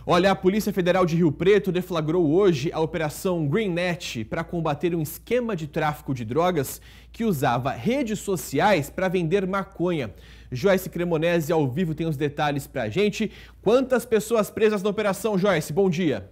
Olha, a Polícia Federal de Rio Preto deflagrou hoje a Operação Greennet para combater um esquema de tráfico de drogas que usava redes sociais para vender maconha. Joyce Cremonese, ao vivo, tem os detalhes para a gente. Quantas pessoas presas na operação, Joyce? Bom dia.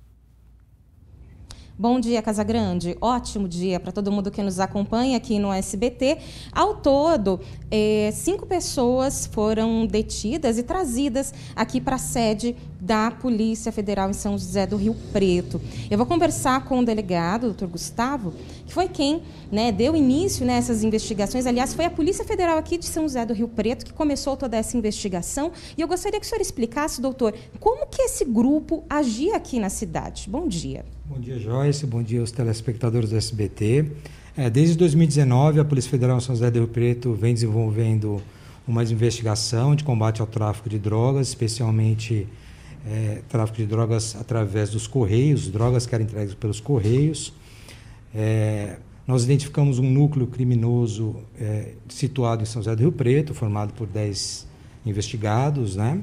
Bom dia, Casagrande. Ótimo dia para todo mundo que nos acompanha aqui no SBT. Ao todo, 5 pessoas foram detidas e trazidas aqui para a sede da Polícia Federal em São José do Rio Preto. Eu vou conversar com o delegado, o Dr. Gustavo, que foi quem deu início nessas investigações. Aliás, foi a Polícia Federal aqui de São José do Rio Preto que começou toda essa investigação. E eu gostaria que o senhor explicasse, doutor, como que esse grupo agia aqui na cidade. Bom dia. Bom dia, Joyce. Bom dia aos telespectadores do SBT. Desde 2019, a Polícia Federal de São José do Rio Preto vem desenvolvendo uma investigação de combate ao tráfico de drogas, especialmente tráfico de drogas através dos correios, drogas que eram entregues pelos correios. Nós identificamos um núcleo criminoso situado em São José do Rio Preto, formado por 10 investigados, né?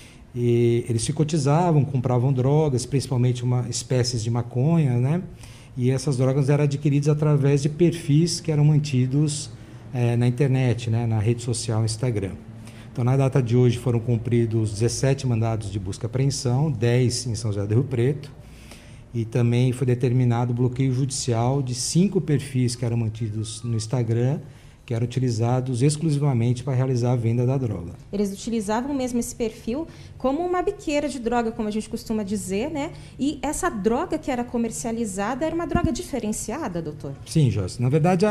E eles se cotizavam, compravam drogas, principalmente espécies de maconha, né? E essas drogas eram adquiridas através de perfis que eram mantidos na internet, né? Na rede social Instagram. Então, na data de hoje, foram cumpridos 17 mandados de busca e apreensão, 10 em São José do Rio Preto, e também foi determinado o bloqueio judicial de 5 perfis que eram mantidos no Instagram, que eram utilizados exclusivamente para realizar a venda da droga. Eles utilizavam mesmo esse perfil como uma biqueira de droga, como a gente costuma dizer, né? E essa droga que era comercializada era uma droga diferenciada, doutor? Sim, Joyce. Na verdade,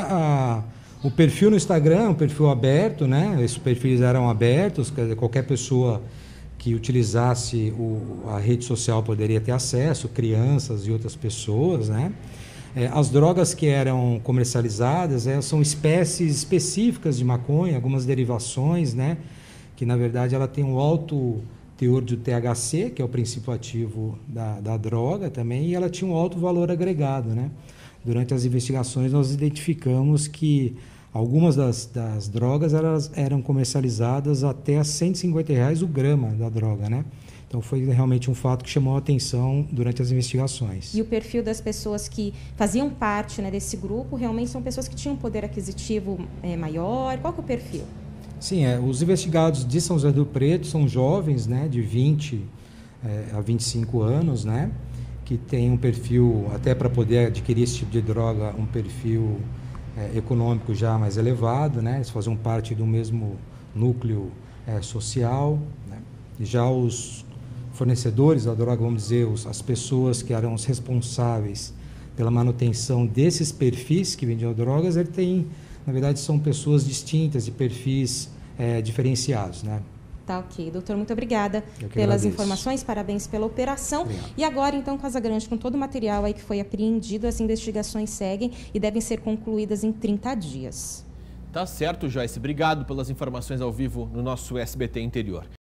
o perfil no Instagram é um perfil aberto, né? Esses perfis eram abertos, qualquer pessoa que utilizasse a rede social poderia ter acesso, crianças e outras pessoas, né? As drogas que eram comercializadas são espécies específicas de maconha, algumas derivações, né? Que na verdade ela tem um alto teor de THC, que é o princípio ativo da droga também, e ela tinha um alto valor agregado, né? Durante as investigações nós identificamos que algumas das drogas elas eram comercializadas até a R$150 o grama da droga, né? Então foi realmente um fato que chamou a atenção durante as investigações. E o perfil das pessoas que faziam parte, né, desse grupo realmente são pessoas que tinham um poder aquisitivo maior? Qual que é o perfil? Sim, os investigados de São José do Rio Preto são jovens, né, de 20 a 25 anos, né, que têm um perfil, até para poder adquirir esse tipo de droga, um perfil econômico já mais elevado, né, eles faziam parte do mesmo núcleo social, né, e já os fornecedores da droga, vamos dizer, as pessoas que eram os responsáveis pela manutenção desses perfis que vendiam drogas, na verdade, são pessoas distintas, de perfis diferenciados, né? Tá, ok. Doutor, muito obrigada pelas informações, parabéns pela operação. Obrigado. E agora, então, Casagrande, com todo o material aí que foi apreendido, as investigações seguem e devem ser concluídas em 30 dias. Tá certo, Joyce. Obrigado pelas informações ao vivo no nosso SBT Interior.